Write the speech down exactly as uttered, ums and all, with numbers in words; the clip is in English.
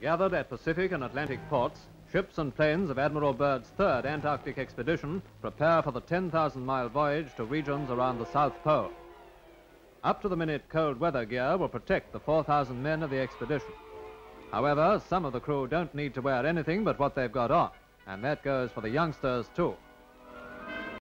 Gathered at Pacific and Atlantic ports, ships and planes of Admiral Byrd's third Antarctic expedition prepare for the ten thousand mile voyage to regions around the South Pole. Up-to-the-minute cold weather gear will protect the four thousand men of the expedition. However, some of the crew don't need to wear anything but what they've got on, and that goes for the youngsters too.